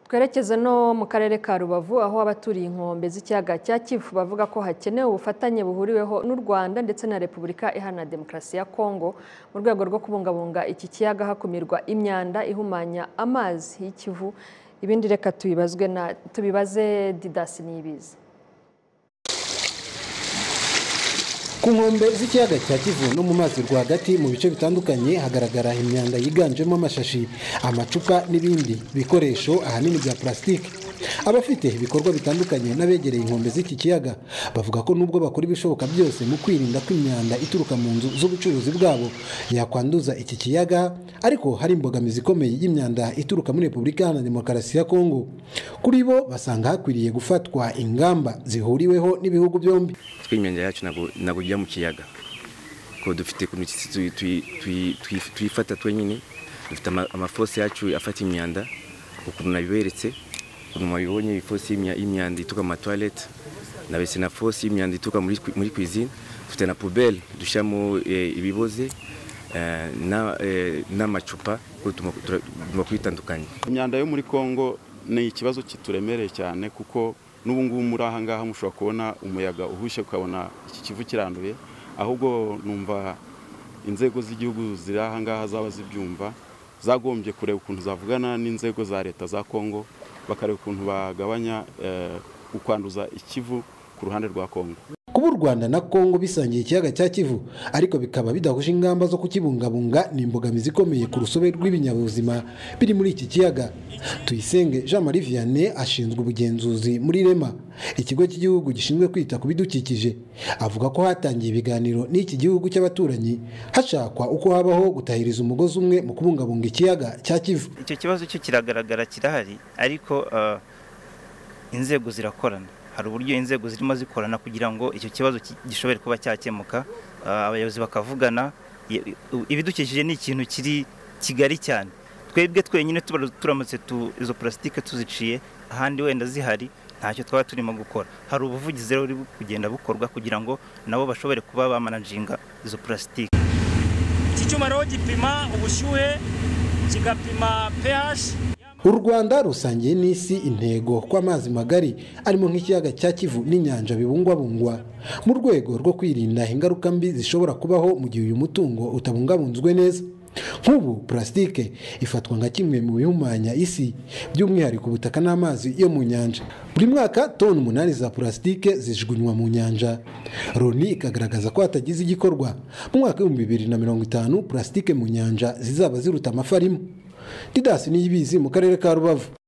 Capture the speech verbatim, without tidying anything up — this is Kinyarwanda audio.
Twerekeze no mu karere ka Rubavu aho abaturiye inkombe z'ikiyaga cya Kivu bavuga ko hakenewe ubufatanye buhuriweho n'u Rwanda ndetse na Repubulika Iharanira Demokarasi ya Kongo mu rwego rwo kubungabunga iki kiyaga hakumirwa imyanda ihumanya amazi y'Ikivu. Ibindi reka tubibazwe na tubibaze Didasi Niyibizi. Ku nkombe z'ikiyaga cya Kivu no mu mazi rwagati mu bice bitandukanye hagaragara imyanda yiganjemo amashashi, amacupa n'ibindi bikoresho ahanini bya plastike. Abafite ibikorwa bitandukanye n'abegereye inkombe z'iki kiyaga bavuga ko nubwo bakora ibishoboka byose mu kwirinda ko imyanda ituruka mu nzu z'ubucuruzi bwabo yakwanduza iki kiyaga, ariko hari imbogamizi ikomeye y'imyanda ituruka muri Repubulika Iharanira Demokarasi ya Kongo. Kuri bo basanga hakwiriye gufatwa ingamba zihuriweho n'ibihugu byombi. Imyanda yacu ntabwo ijya mu kiyaga ko dufite tuyifata twenyine, dufite amafose yacu afata imyanda ukuntu nabiberetse, ukuntu mwabibonye ifosi y'imyanda ituruka mu matoilette na bese na fosi y'imyanda ituruka muri cuisine, dufite na poubelle dushyiramo ibiboze n'amacupa tugomba kubitandukanya. Imyanda yo muri Kongo ni ikibazo kituremereye cyane kuko n'ubu ngubu muri aha ngaha mushobora kubona umuyaga uhushye ukabona iki Kivu kiranduye, ahubwo numva inzego z'igihugu ziri aha ngaha zaba zibyumva zagombye kureba ukuntu zavugana n'inzego za leta za Kongo bakareba ukuntu bagabanya ukwanduza ikivu ku ruhande rwa Kongo. Kuba u Rwanda na Kongo bisangiye ikiyaga cya Kivu ariko bikaba bidahuje ingamba zo kukibungabunga ni imbogamizi ikomeye ku rusobe rw'ibinyabuzima biri muri iki kiyaga. Tuyisenge Jean Marie Vianney ashinzwe ubugenzuzi muri Rema, ikigo cy'igihugu gishinzwe kwita ku bidukikije, avuga ko hatangiye ibiganiro n'iki gihugu cy'abaturanyi hashakwa uko habaho gutahiriza umugozi umwe mu kubungabunga ikiyaga cya Kivu. Icyo kibazo cyo kiragaragara kirahari, ariko uh, inzego zirakorana. Hari uburyo inzego zirimo zikorana kugira ngo icyo kibazo gishobore kuba cyakemuka, abayobozi bakavugana. Ibidukikije ni ikintu kiri kigari cyane, twebwe twenyine turamutse izo plastike tuziciye ahandi wenda zihari ntacyo twaba turimo gukora. Hari ubuvugizi rero buri kugenda bukorwa kugira ngo nabo bashobore kuba bamanajinga izo plastike. Iki cyuma rero gipima ubushyuhe, kigapima pH. U Rwanda rusangiye n'isi intego ko amazi magari arimo nk'ikiyaga cya Kivu n'inyanja bibungwabungwa mu rwego rwo kwirinda ingaruka mbi zishobora kubaho mu gihe uyu mutungo utabungabunzwe neza. Nk'ubu plastike ifatwa nka kimwe mu bihumanya isi, by'umwihariko ubutaka n'amazi yo mu nyanja. Buri mwaka toni umunani za plastike zijugunywa mu nyanja. Loni ikagaragaza ko hatagize igikorwa mu mwaka w'ibihumbi bibiri na mirongo itanu plastike mu nyanja zizaba ziruta amafarimu. Didasi Niyibizi mu karere ka Rubavu.